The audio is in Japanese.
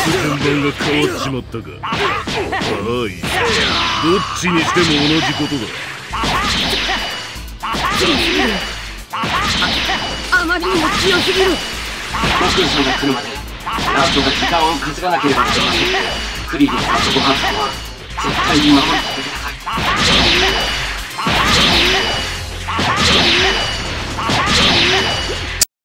順番が変わっちまったか。はい、どっちにしても同じことだ。 あまりにも強すぎる。 マクロさんが来るまでラストが時間を稼がなければなりません。クリリンさんとご飯さんは絶対に守り続けなさい。